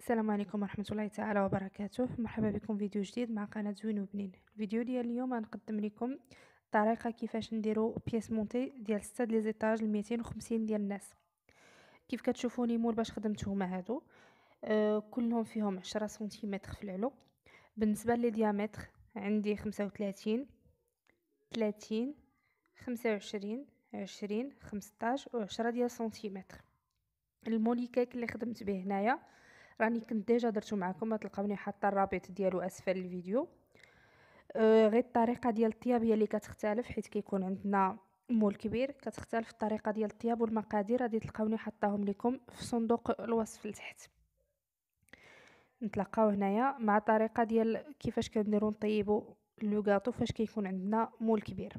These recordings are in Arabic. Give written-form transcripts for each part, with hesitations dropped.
السلام عليكم ورحمة الله تعالى وبركاته. مرحبا بكم في فيديو جديد مع قناة زوين وبنين. الفيديو ديال اليوم غنقدم لكم طريقة كيفاش نديرو بياس مونتي ديال 6 لي زيتاج ل 250 ديال الناس. كيف كتشوفوا لي مول باش خدمتهم هادو كلهم فيهم 10 سنتيمتر في العلو. بالنسبة لي ديامتر عندي 35 30 25 20 15 و 10 ديال سنتيمتر. المولي كيك اللي خدمت به هنايا راني كنت ديجا درتو معكم، تلقاوني حاطه الرابط ديالو اسفل الفيديو. غير الطريقه ديال الطياب هي اللي كتختلف، حيت كيكون عندنا مول كبير كتختلف الطريقه ديال الطياب، والمقادير غادي تلقاوني حطاهم لكم في صندوق الوصف لتحت. نتلاقاو هنايا مع طريقه ديال كيفاش كنديرو نطيبو لو غاطو فاش كيكون عندنا مول كبير.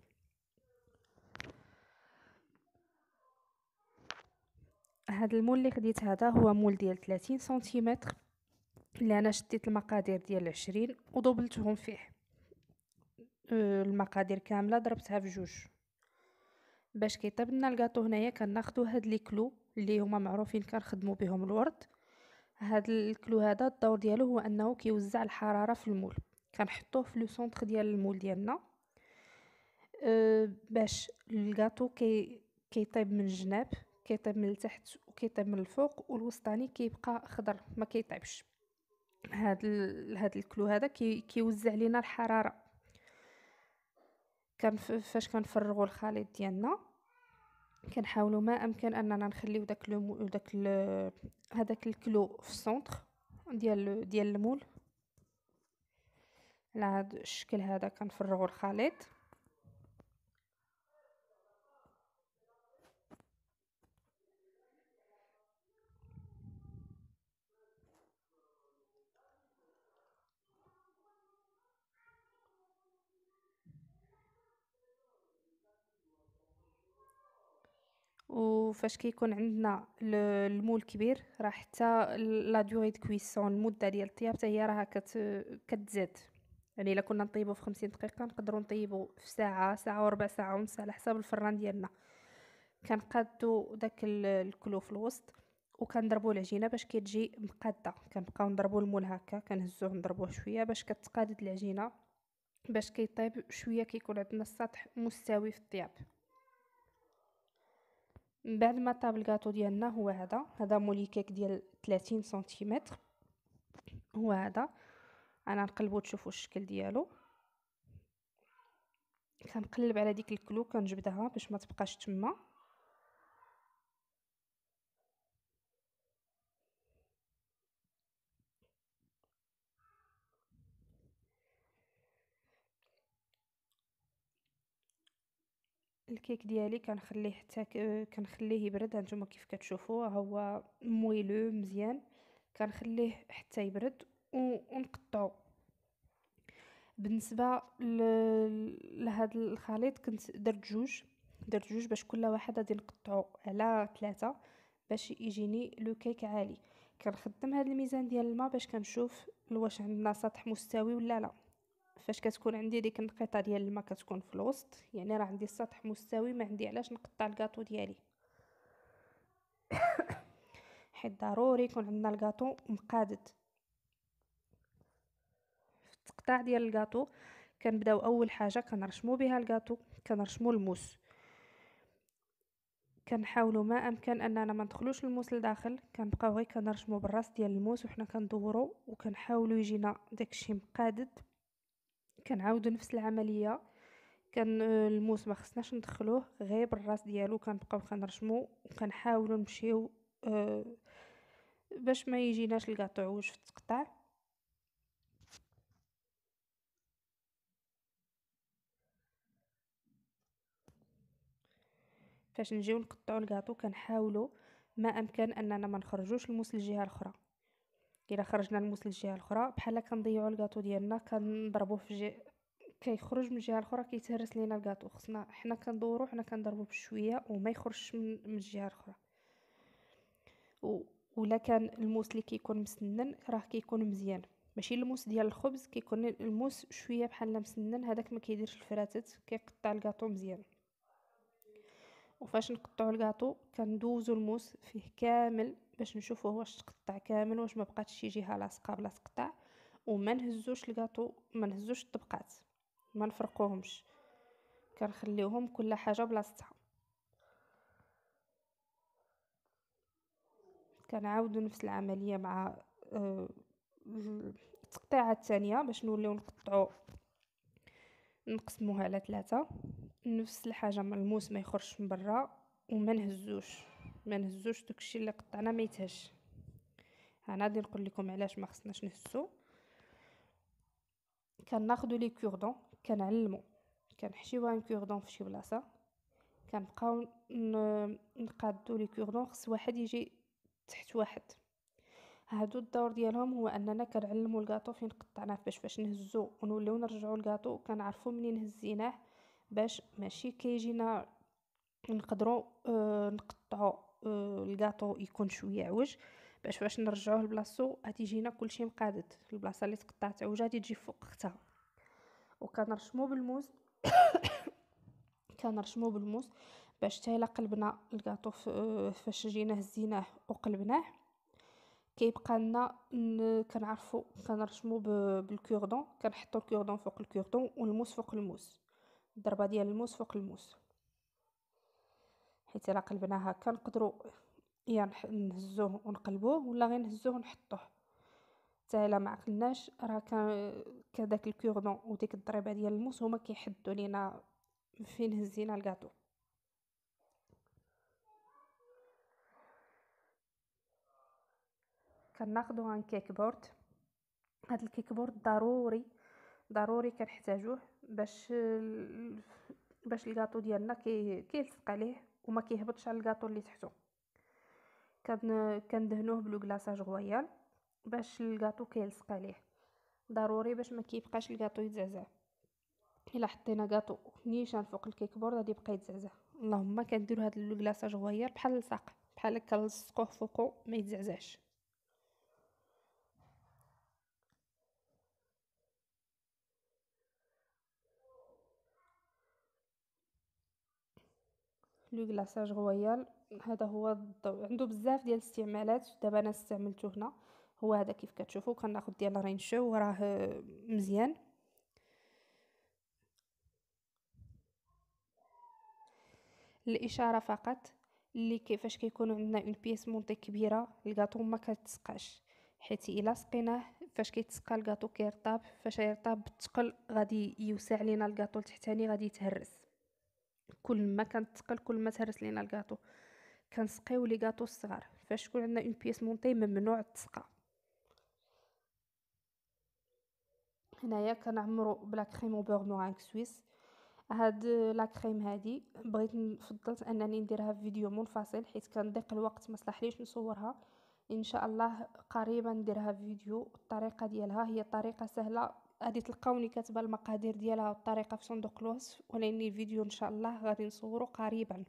هذا المول اللي خديت هذا هو مول ديال 30 سنتيمتر، اللي انا شديت المقادير ديال 20 وضبلتهم فيه. المقادير كامله ضربتها في جوج. باش كيطيب لنا الكاطو هنايا كناخذوا هاد لي كلو اللي هما معروفين كنخدموا بهم الورد. هاد الكلو هذا الدور ديالو هو انه كيوزع الحراره في المول. كنحطوه في لو سونتر ديال المول ديالنا باش الكاطو كيطيب من الجناب، كيطيب من التحت وكيطيب من الفوق، والوسطاني كيبقى خضر ما كيطيبش. هاد الكلو هذا كيوزع لينا الحراره. فاش كنفرغوا الخليط ديالنا كنحاولوا ما امكن اننا نخليو هذاك الكلو في السونتر ديال المول. على هذا الشكل هذا كنفرغوا الخليط. وفاش كيكون عندنا المول كبير راه حتى لا دوري دو كويسون، المده ديال الطياب حتى هي راه كتزاد. يعني الا كنا نطيبو في 50 دقيقه نقدروا نطيبو في ساعه، ساعه وربع، ساعه ونص على حساب الفران ديالنا. كنقادو داك الكلو في الوسط وكنضربوا العجينه باش كتجي مقاده. كنبقاو نضربوا المول هكا، كنهزوه نضربوه شويه باش كتقادد العجينه باش كيطيب شويه، كيكون عندنا السطح مستوي في الطياب. من بعد ما طاب الكاطو ديالنا هو هذا مولي كيك ديال 30 سنتيمتر. هو هذا انا نقلبو تشوفوا الشكل ديالو. كنقلب على ديك الكلو كنجبدها باش ما تبقاش تما. الكيك ديالي كنخليه حتى كنخليه يبرد. هانتوما كيف كتشوفوا هو مويلو مزيان. كنخليه حتى يبرد ونقطعو. بالنسبه لهذا الخليط كنت درت جوج باش كل واحد غادي نقطعو على 3 باش يجيني لو كيك عالي. كنخدم هذا الميزان ديال الماء باش كنشوف واش عندنا سطح مستوي ولا لا. فاش كتكون عندي ديك النقيطه ديال الماء كتكون في الوسط، يعني راه عندي السطح مستوي، ما عندي علاش نقطع الكاطو ديالي. حيت ضروري يكون عندنا الكاطو مقادد. في التقطاع ديال الكاطو كنبداو اول حاجه كنرشمو بها الكاطو، كنرشمو الموس. كنحاولوا ما امكن اننا ما ندخلوش الموس لداخل، كنبقاو غير كنرشمو بالراس ديال الموس وحنا كندورو وكنحاولوا يجينا داكشي مقادد. كنعاودوا نفس العمليه. كان الموس ما خصناش ندخلوه غير بالراس ديالو، كنبقاو كنرشمو وكنحاولوا نمشيو باش ما يجيناش الكاطو عوج في التقطاع. فاش نجيو نقطعوا الكاطو كنحاولوا ما امكن اننا ما نخرجوش الموس للجهه الاخرى. الا خرجنا الموس للجهه الاخرى بحال كنضيعوا الكاطو ديالنا، كنضربوه كيخرج من الجهه الاخرى كيتهرس لينا الكاطو. خصنا حنا كندورو حنا كنضربو بشويه وما يخرجش من الجهه الاخرى. ولا كان الموس اللي كيكون مسنن راه كيكون مزيان، ماشي الموس ديال الخبز كيكون الموس شويه بحال مسنن، هذاك ما كيديرش الفراتت، كيقطع الكاطو مزيان. وفاش نقطعوا الكاطو كندوزو الموس فيه كامل باش نشوفوه واش تقطع كامل، واش ما بقاتش شي جهه لاصقه بلا تقطع. وما نهزوش الكاطو، ما نهزوش الطبقات، ما نفرقوهمش، كنخليوهم كل حاجه بلاصتها. كنعاودوا نفس العمليه مع آه، التقطيعه الثانيه باش نوليو نقطعوا، نقسموها على 3. نفس الحاجه، ما الموس ما يخرجش من برا، وما نهزوش، ما نهزوش داكشي اللي قطعنا ما يتهش. انا غادي نقول لكم علاش ما خصناش نهزو. كناخذوا لي كوردون، كنعلمو، كنحشيو ان كوردون في شي بلاصه، كنبقاو نقادو لي كوردون، خص واحد يجي تحت واحد. هادو الدور ديالهم هو اننا كنعلموا الكاطو فين قطعناه، باش فاش نهزو ونوليو نرجعوا الكاطو كنعرفوا منين هزيناه، باش ماشي كيجينا نقدروا نقطعوا الكاطو يكون شويه عوج، باش فاش نرجعوه لبلاصتو غادي يجينا كلشي مقادد. البلاصه اللي تقطعت عوجه غادي تجي فوق اختها. وكنرشمو بالموس كنرشمو بالموس باش حتى الا قلبنا الكاطو فاش جينا هزيناه وقلبناه كيبقى لنا كنعرفوا كنرشمو بالكوردون، كنحطوا الكوردون فوق الكوردون والموس فوق الموس، الضربه ديال الموس فوق الموس، حيت الا قلبناها كنقدروا يا نهزوه ونقلبوه ولا غير نهزوه ونحطوه. حتى الا ما عقلناش راه كداك الكوردون وديك الضربه ديال الموس هما كيحدوا لينا فين هزينا الكاطو. كناخذوا ان كيك بورد. هاد الكيك بورد ضروري كنحتاجوه باش الكاطو ديالنا كيلصق عليه وما كيهبطش على الكاطو اللي تحته. كندهنوه بلو كلاصاج غويال باش الكاطو كيلصق عليه، ضروري باش ما كيبقاش الكاطو يتزعزع. الا حطينا كاطو نيشان فوق الكيك بورد غادي يبقى يتزعزع. اللهم كنديروا هاد لو كلاصاج غويال بحال الصاق، بحال هكا نلصقوه فوقو ما يتزعزعش. لو كلاصاج رويال هذا هو عنده بزاف ديال الاستعمالات. دابا انا استعملته هنا، هو هذا كيف كتشوفوا كناخذ ديال رينشو وراه مزيان. الاشاره فقط اللي كيفاش كيكون عندنا اون بيس مونطي كبيره الكاطو ما كتسقاش، حيت الا سقيناه فاش كيتسقى الكاطو كيرطاب، فاش يرطاب بالثقل غادي يوسع لينا الكاطو التحتاني غادي يتهرس. كل ما كان الثقل كل ما تهرس لينا الكاطو. كنسقيو لي كاطو الصغار فاش تكون عندنا اون بيس مونطي ممنوع التسقى. هنايا كنعمرو بلا كريم او بور مورانك سويس. هاد لا كريم هادي فضلت انني نديرها في فيديو منفصل حيت كان ضيق الوقت ما صلحليش نصورها. ان شاء الله قريبا نديرها في فيديو. الطريقه ديالها هي طريقه سهله، غادي تلقاوني كاتبه المقادير ديالها والطريقه في صندوق الوصف، ولكن الفيديو ان شاء الله غادي نصورو قريبا.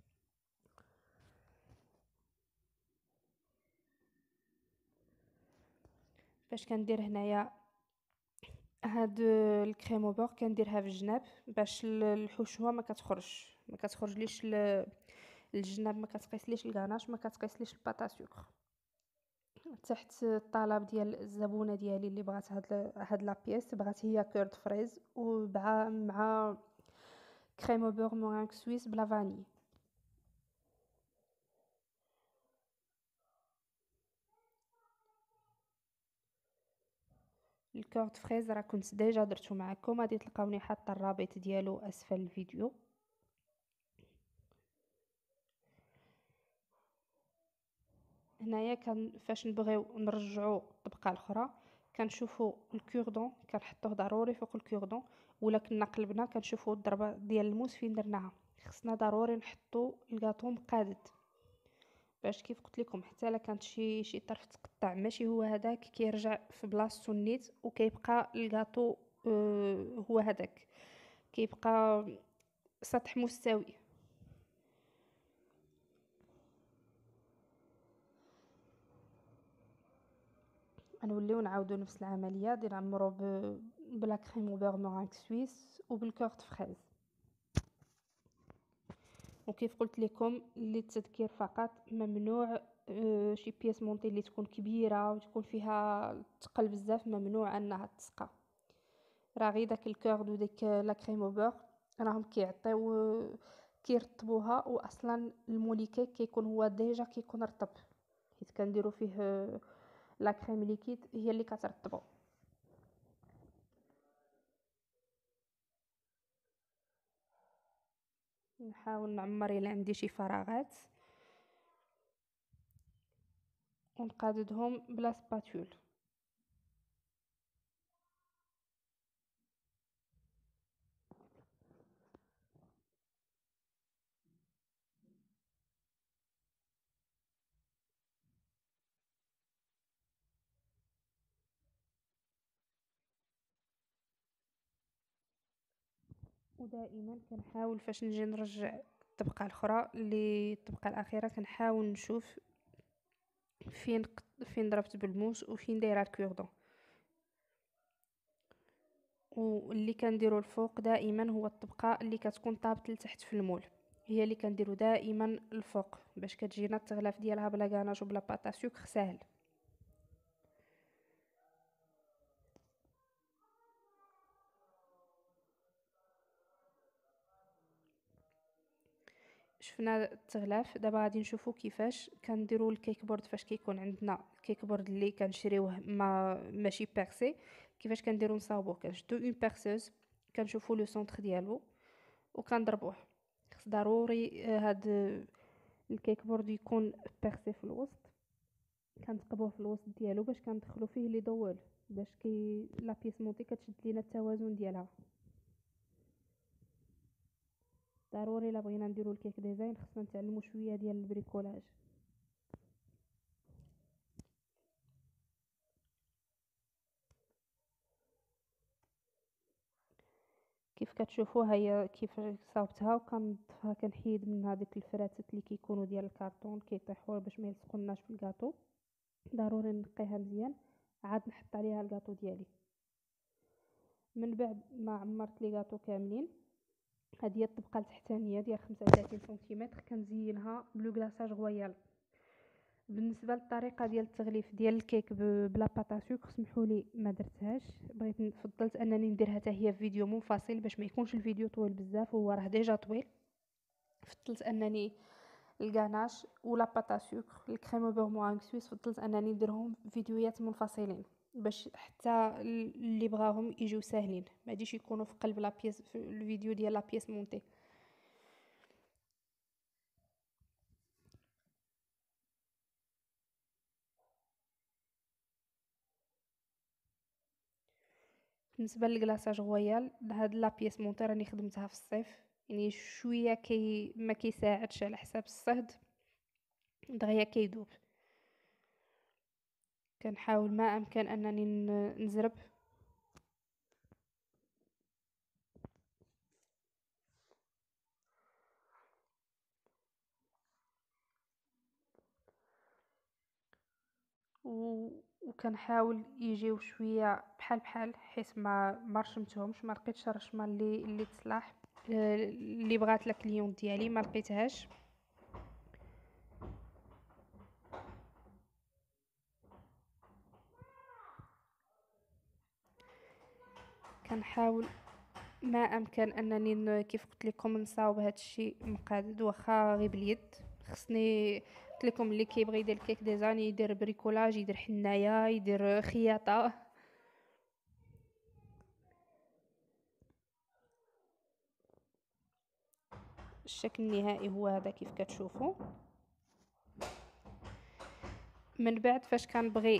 فاش كندير هنايا هاد الكريم او بور كنديرها في الجناب باش الحشوه ما كتخرج ليش الجناب، ما كتقيسليش الكاناش، ما كتقيسليش الباطا سكر. تحت الطلب ديال الزبونه ديالي اللي بغات هاد لا بيس، بغات هي كورد فريز مع كريم او بور مورانك سويس بلا فاني. الكورد فريز راه كنت ديجا درتو معكم، غادي تلقاوني حاطه الرابط ديالو اسفل الفيديو. هنايا فاش نبغيو نرجعو الطبقه الاخرى كنشوفوا الكوردون كنحطوه ضروري فوق الكوردون، ولا كنا قلبنا كنشوفوا الضربه ديال الموس فين درناها. خصنا ضروري نحطوا الكاطو مقادد باش كيف قلت لكم حتى الا كانت شي طرف تقطع ماشي هو هذاك كيرجع في بلاصتو النيت وكيبقى الكاطو هو هذاك كيبقى سطح مستوي. غنوليو نعاودو نفس العمليه ديال نعمرو بلا كريم او بور مورانك سويس وبالكورت فريز. وكيف قلت لكم للتذكير فقط، ممنوع شي بياس مونطي اللي تكون كبيره وتكون فيها تقل بزاف ممنوع انها تسقى. راه غير داك الكور دو ديك لا كريم او بور راهم كيعطيو كيرطبوها، واصلا الموليكيك كيكون هو ديجا كيكون رطب، حيت كنديرو فيه لا كريم ليكيد هي اللي كترطبو. نحاول نعمر الى عندي شي فراغات ونقاددهم بلا سباتول. ودائما كنحاول فاش نجي نرجع الطبقه الاخرى اللي الطبقه الاخيره كنحاول نشوف فين ضربت بالموس وفين دايره الكوردون. واللي كنديرو الفوق دائما هو الطبقه اللي كتكون طابت لتحت في المول، هي اللي كنديرو دائما الفوق باش كتجينا التغلاف ديالها بلا غاناج وبلا باطا سكر ساهل. شفنا التغلاف، دابا غادي نشوفو كيفاش كنديرو الكيك بورد. فاش كيكون عندنا الكيك بورد اللي كنشريوه ماشي بيرسي، كيفاش كنديرو نصاوبوه؟ كنشدو اون بيرسوز، كنشوفو لو سونتر ديالو وكنضربوه. خص ضروري هاد الكيك بورد يكون بيرسي في الوسط، كنتقبوه في الوسط ديالو باش كندخلو فيه لي ضوال، باش لا بيس مونطي كتشد لينا التوازن ديالها. ضروري الا بغينا نديرو الكيك ديزاين خصنا نتعلمو شويه ديال البريكولاج. كيف كتشوفوا هي كيف صاوبتها وكنضيفها، كنحيد من هذيك الفراتات اللي كيكونوا ديال الكرتون كيطيحوا باش ما يلصقوناش في الكاطو. ضروري نقيها مزيان، عاد نحط عليها الكاطو ديالي. من بعد ما عمرت لي كاطو كاملين، هذه هي الطبقه التحتانيه ديال 35 سنتيمتر كنزينها بلو كلاصاج غويال. بالنسبه للطريقه ديال التغليف ديال الكيك بلا باطا سكر سمحوا لي ما درتهاش، فضلت انني نديرها حتى هي في فيديو منفصل باش ما يكونش الفيديو طويل بزاف وهو راه ديجا طويل. فضلت انني الغاناش ولا باطا سكر الكريم بور موانغ سويس فضلت انني نديرهم فيديوهات منفصلين باش حتى اللي بغاهم يجيو ساهلين، ما غاديش يكونوا في قلب لا بيس في الفيديو ديال لا بيس مونتي. بالنسبه للكلاصاج رويال، هاد لا بيس مونتي راني خدمتها في الصيف، يعني شويه ما كيساعدش على حساب الصهد، دغيا كيدوب. كنحاول ما امكن انني نزرب. وكنحاول يجيو شويه بحال بحال حيت ما رشمتهمش، ما لقيتش الرشمه اللي تصلح اللي بغات لا كليون ديالي، ما لقيتهاش. كنحاول ما امكن انني كيف قلت لكم نصاوب هذا الشيء مقادد واخا غير باليد. خصني قلت لكم اللي كيبغي يدير الكيك ديزاين يدير بريكولاج، يدير حنايه، يدير خياطه. الشكل النهائي هو هذا كيف كتشوفوا. من بعد فاش كنبغي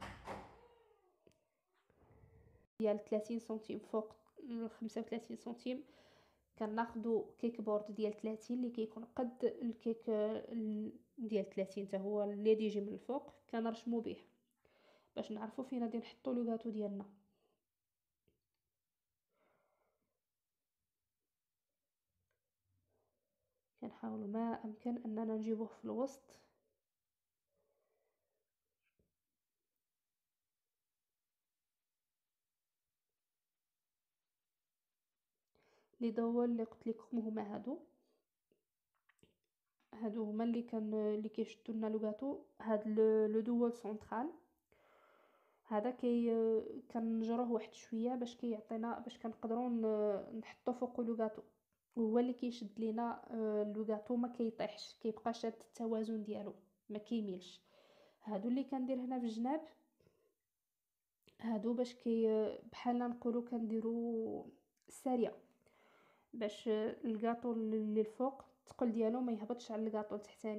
ديال 30 سنتيم فوق 35 سنتيم، كناخذوا كيك بورد ديال 30 اللي كيكون قد الكيك ديال 30 حتى هو اللي يجي من الفوق، كنرشمو به باش نعرفوا فين غادي نحطوا لو غاتو ديالنا. كنحاولوا ما امكن اننا نجيبوه في الوسط. لي ضوال اللي قلت لكم هما هادو، هادو هما اللي كيشدو لنا لو غاتو. هاد لو دوول سونطرال هذا كنجروه واحد شويه باش كيعطينا، باش كنقدروا نحطو فوق لو غاتو، وهو اللي كيشد لينا لو غاتو ما كيطيحش، كيبقى شاد التوازن ديالو، ما كيميلش. هادو اللي كندير هنا في الجناب، هادو باش بحال نقولوا كنديروا ساريه، باش الكاطو اللي الفوق الثقل ديالو ما يهبطش على الكاطو التحتاني.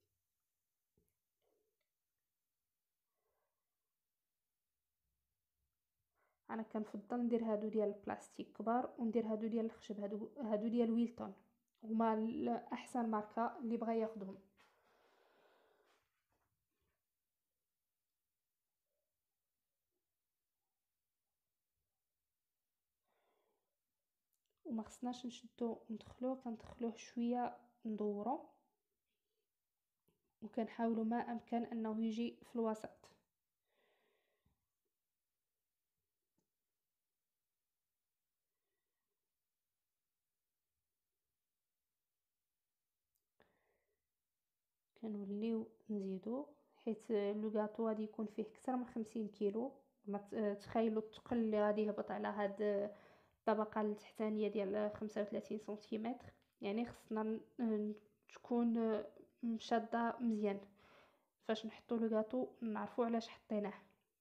انا كنفضل ندير هادو ديال البلاستيك كبار، وندير هادو ديال الخشب، هادو ديال ويلتون، هما احسن ماركه اللي بغى ياخذهم. وما خصناش نشدو ندخلوه، كندخلوه شويه ندورو، وكنحاولوا ما امكن انه يجي في الوسط. كنوليو نزيدو، حيت لو غاتو غادي يكون فيه اكثر من 50 كيلو. ما تخيلوا الثقل اللي غادي يهبط على هاد الطبقه التحتانيه ديال 35 سنتيمتر. يعني خصنا تكون مشاده مزيان فاش نحطو لو غاتو، نعرفوا علاش حطيناه.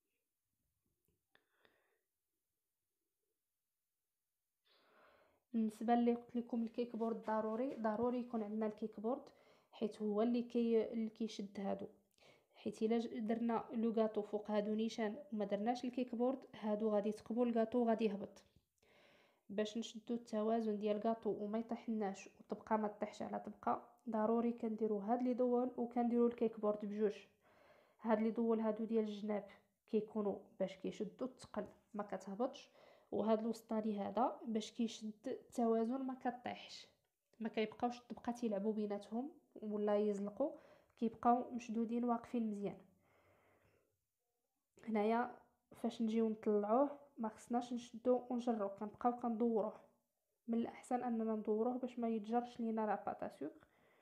بالنسبه اللي قلت لكم الكيك بورد، ضروري يكون عندنا الكيك بورد، حيت هو اللي كيشد هادو. حيت الا درنا لو غاتو فوق هادو نيشان وما درناش الكيك بورد، هادو غادي يثقبوا الغاتو وغادي يهبط. باش نشدو التوازن ديال الغاتو وما يطيحناش وطبقه ما تطيحش على طبقه، ضروري كنديروا هاد لي دول وكنديروا الكيك بورد بجوج. هاد لي دول هادو ديال الجناب كيكونوا باش كيشدوا الثقل ما كتهبطش، وهاد الوسطاني هذا باش كيشد التوازن ما كطيحش، ما كيبقاوش الطبقات يلعبوا بيناتهم ولا يزلقوا، كيبقاو مشدودين واقفين مزيان. هنايا فاش نجيو نطلعوه ما خصناش نشدو ونجروه، كنبقاو كندوروه. من الاحسن اننا ندوروه باش ما يتجرش لينا لا باتا سوكر.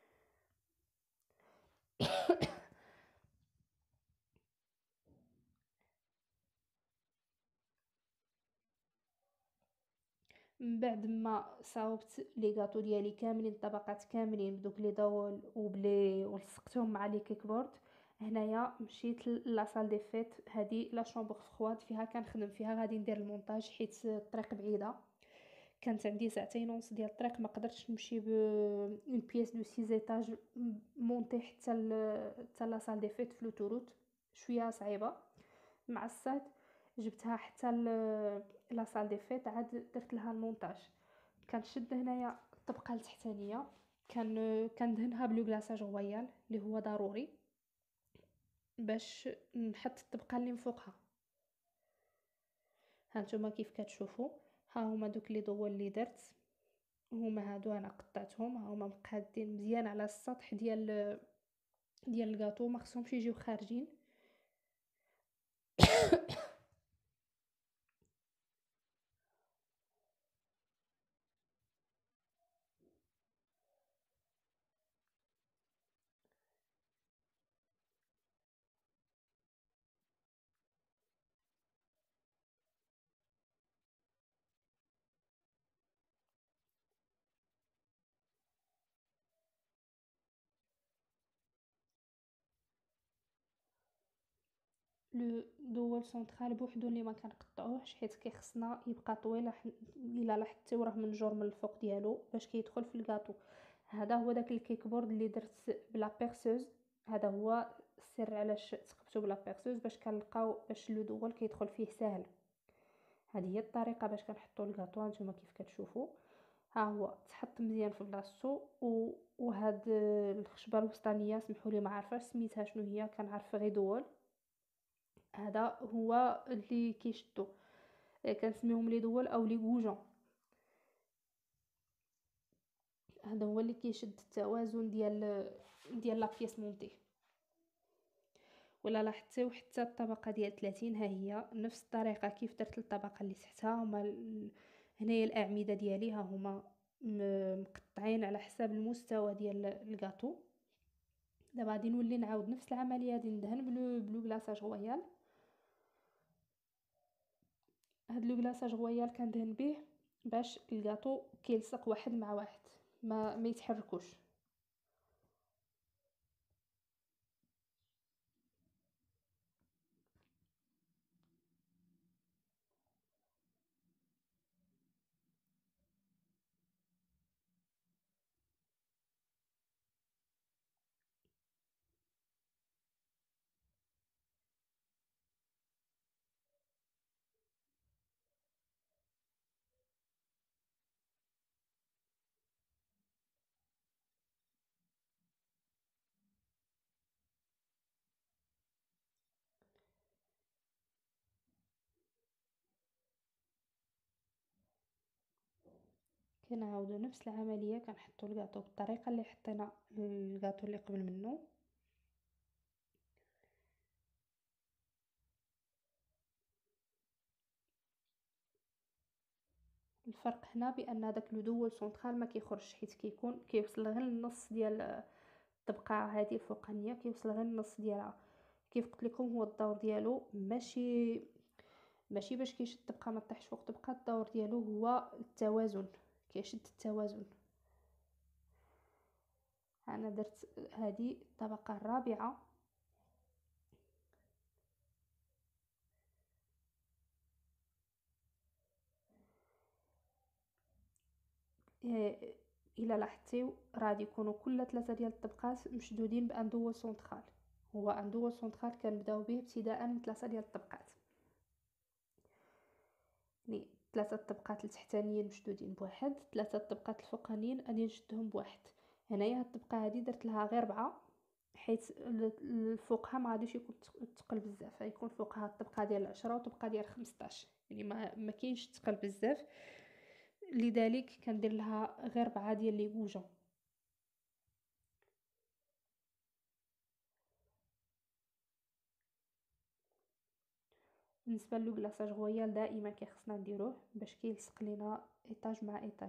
من بعد ما صاوبت لي غاتو ديالي كاملين، الطبقات كاملين بدوك لي داول وبلي ولصقتهم مع لي كيك بورد، هنايا مشيت لاصال دي فيت. هذه لا شومبر فخواد فيها كنخدم فيها، غادي ندير المونتاج حيت الطريق بعيده. كانت عندي ساعتين ونص ديال الطريق، ما قدرتش نمشي ب اون بياس دو 6 ايطاج مونتي حتى لاصال دي فيت في لوتوروت، شويه صعيبه. مع الصاد جبتها حتى لاصال دي فيت، عاد درت لها المونتاج. كنشد هنايا الطبقه التحتانيه، كندهنها بلو كلاصاج رويال اللي هو ضروري باش نحط الطبقه اللي فوقها. هانتوما كيف كتشوفوا، ها هما دوك لي ضوال اللي درت، هما هادو انا قطعتهم، ها هما مقادين مزيان على السطح ديال الكاطو، ما خصهمش يجيو خارجين. لو دوول سونطرال بوحدو اللي ما كنقطعوهش، حيت كيخصنا يبقى طويل. الا لاحظتي راه منجور من الفوق ديالو باش كيدخل في الكاطو. هذا هو داك الكيك بورد اللي درت بلا بيرسوز، هذا هو السر علاش ثقبتو بلا بيرسوز، باش كنلقاو باش لو دوول كيدخل فيه ساهل. هذه هي الطريقه باش كنحطو الكاطو. هانتوما كيف كتشوفوا، ها هو تحط مزيان في بلاصتو. وهاد الخشبه الوسطانيه سمحوا لي ما عارفاش سميتها شنو هي، كنعرف غير دوول. هذا هو اللي كيشدو، كنسميهم لي دول او لي غوجون. هذا هو اللي كيشد التوازن ديال لا بيس مونتي. ولا لاحظتيو حتى الطبقه ديال 30 ها هي نفس الطريقه كيف درت الطبقه اللي تحتها. هما هنايا الاعمده ديالي ها هما مقطعين على حساب المستوى ديال الكاطو. دابا غادي نولي نعاود نفس العمليه، غادي ندهن بلو كلاصاج رويال. هاد لو كلاصاج رويال كندهن به باش الكاطو كيلصق واحد مع واحد، ما يتحركوش. كنعاودو نفس العمليه، كنحطو الكاطو بالطريقه اللي حطينا الكاطو اللي قبل منه. الفرق هنا بان داك لو دوول سونطرال ما كيخرجش، حيت كيوصل غير للنص ديال الطبقه هذه الفوقانيه، كيوصل غير النص ديالها. كيف قلت لكم هو الدور ديالو ماشي باش كيشد الطبقه ما طيحش فوق طبقه، الدور ديالو هو التوازن، كيشد التوازن. انا درت هذه الطبقه الرابعه. الى لاحظتيو راه غادي يكونوا كل 3 ديال الطبقات مشدودين بان دوول سونطرال. هو ان دوول سونطرال كنبداو به ابتداء من 3 ديال الطبقات، يعني 3 الطبقات التحتانيين مشدودين بواحد، 3 الطبقات الفوقانيين غادي نشدهم بواحد. هنايا هاد الطبقه هذه درت لها غير 4، حيت فوقها ما غاديش يكون ثقل بزاف، غيكون فوقها الطبقه ديال 10 وطبقه ديال 15، يعني ما كاينش ثقل بزاف، لذلك كندير لها غير 4 ديال لي بوجون. بالنسبه للو كلاصاج رويال دائما كيخصنا نديروه باش كيلصق لينا ايطاج مع ايطاج.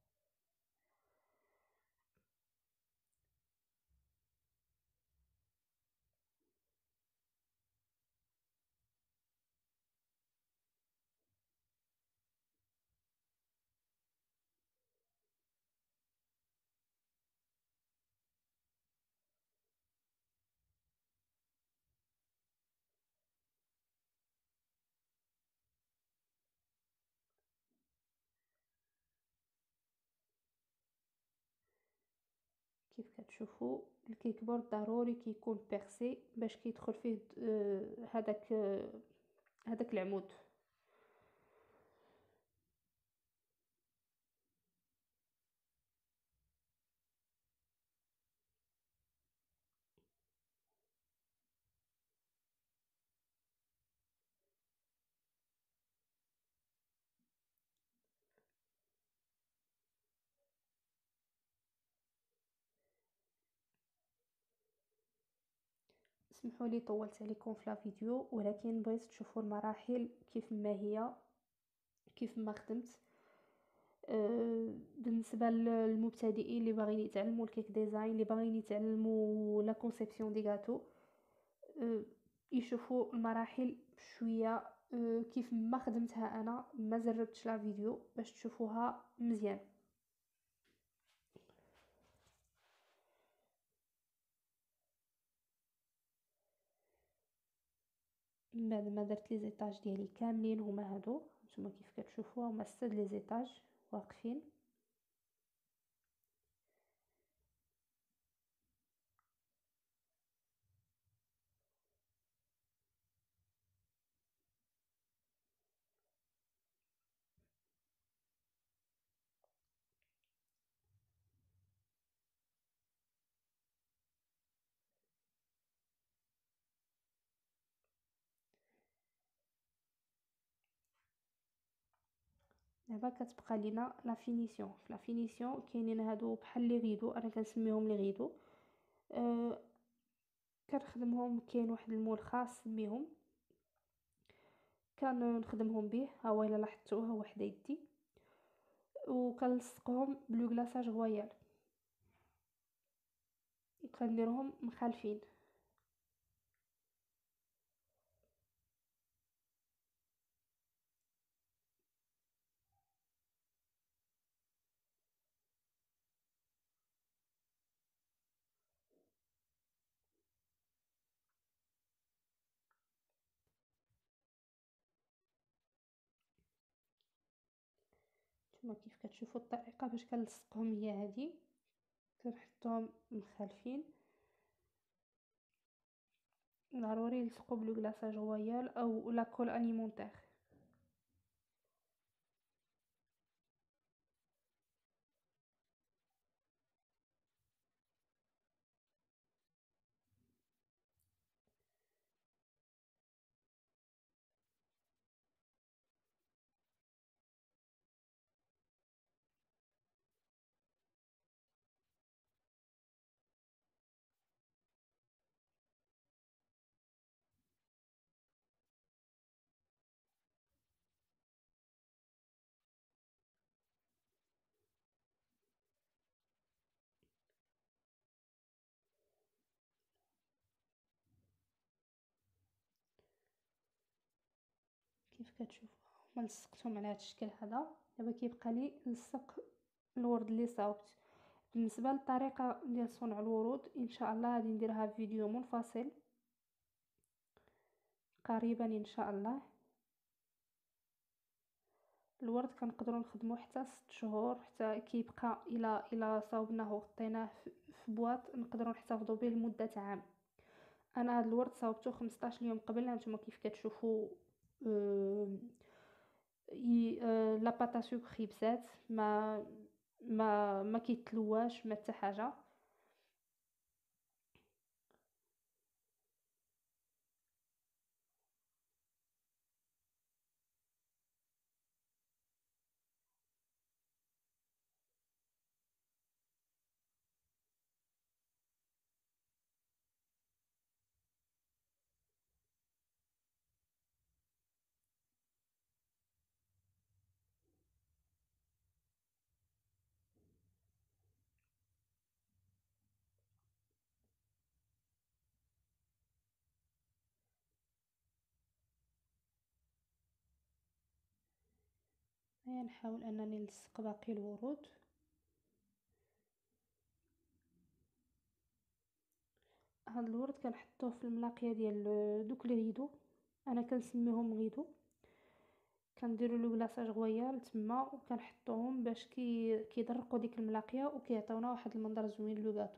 كيف كتشوفوا الكيكبورد ضروري كيكون بيرسي باش كيدخل فيه هذاك العمود. اسمحوا لي طولت عليكم في الفيديو، ولكن بغيت تشوفوا المراحل كيف ما هي، كيف ما خدمت. بالنسبه للمبتدئين اللي باغيين يتعلموا الكيك ديزاين، اللي باغيين يتعلموا لا كونسيبسيون دي غاتو، يشوفوا المراحل بشويه. كيف ما خدمتها انا، ما جربتش لا فيديو باش تشوفوها مزيان. من بعد ما درت لي زيطاج ديالي كاملين، هما هادو نتوما كيف كتشوفوا، هما 6 لي زيطاج واقفين. دابا كتبقى لينا لا فينيسيون كاينين هادو بحال لي غيدو، انا كنسميهم لي غيدو. أه كنخدمهم، كاين واحد المول خاص سميهم، كنخدمهم به. ها هو الا لاحظتوها وحده يدي، وكنلصقهم بلو كلاصاج رويال. كنديرهم مخالفين. نتوما كيف كتشوفوا الطريقه باش كنلصقهم هي هذه، كنحطهم مخالفين. ضروري يلصقوا بلو كلاصاج رويال او لا كول اليمونتير. كيف كتشوفوا هما لصقتهم على هذا الشكل هذا. دابا كيبقى لي نلصق الورد اللي صاوبت. بالنسبه للطريقه ديال صنع الورود ان شاء الله غادي نديرها في فيديو منفصل قريبا ان شاء الله. الورد كنقدروا نخدموه حتى 6 شهور، حتى كيبقى الى صاوبناه وغطيناه في بواط نقدروا نحتفظوا به لمده عام. انا هذا الورد صاوبته 15 يوم قبل. هانتوما كيف كتشوفوا لا باتا سكري بزاف، ما كيتلواش ما حتى حاجه. هيا نحاول انني نلصق باقي الورود. هاد الورد كنحطوه في الملاقيه ديال دوك الغيدو، انا كنسميهم غيدو. كنديروا له كلاصاج غويال تما وكنحطوهم باش كيدرقوا ديك الملاقيه وكيعطيونا واحد المنظر زوين لو غاتو.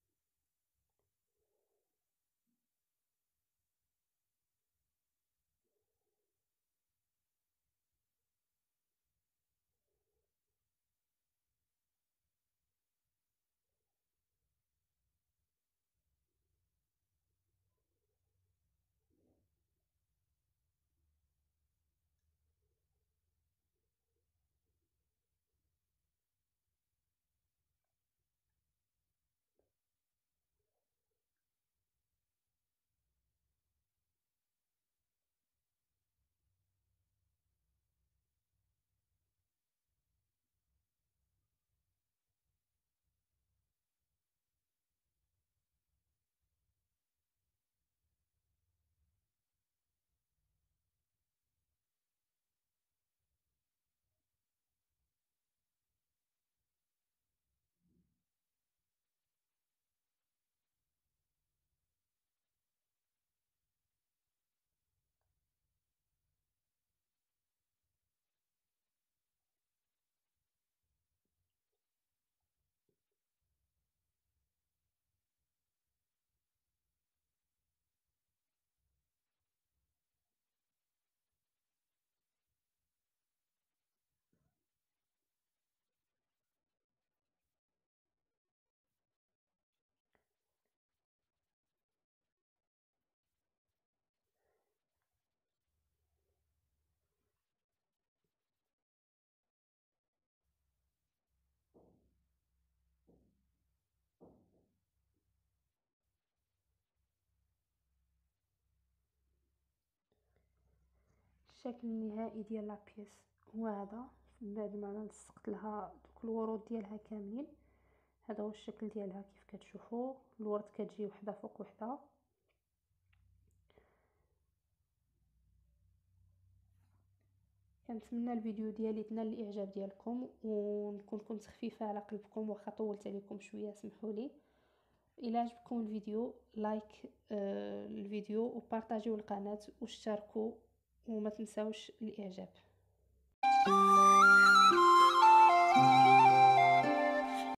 الشكل النهائي ديال لابيس هو هذا. من بعد ما لصقت لها دوك الورود ديالها كاملين، هذا هو الشكل ديالها. كيف كتشوفوا الورد كتجي وحده فوق وحده. كنتمنى الفيديو ديالي تنال الاعجاب ديالكم، ونكون كنت خفيفه على قلبكم واخا طولت عليكم شويه، سمحوا لي. الى عجبكم الفيديو لايك الفيديو وبارطاجيو القناه واشتركوا وما تنساوش الاعجاب.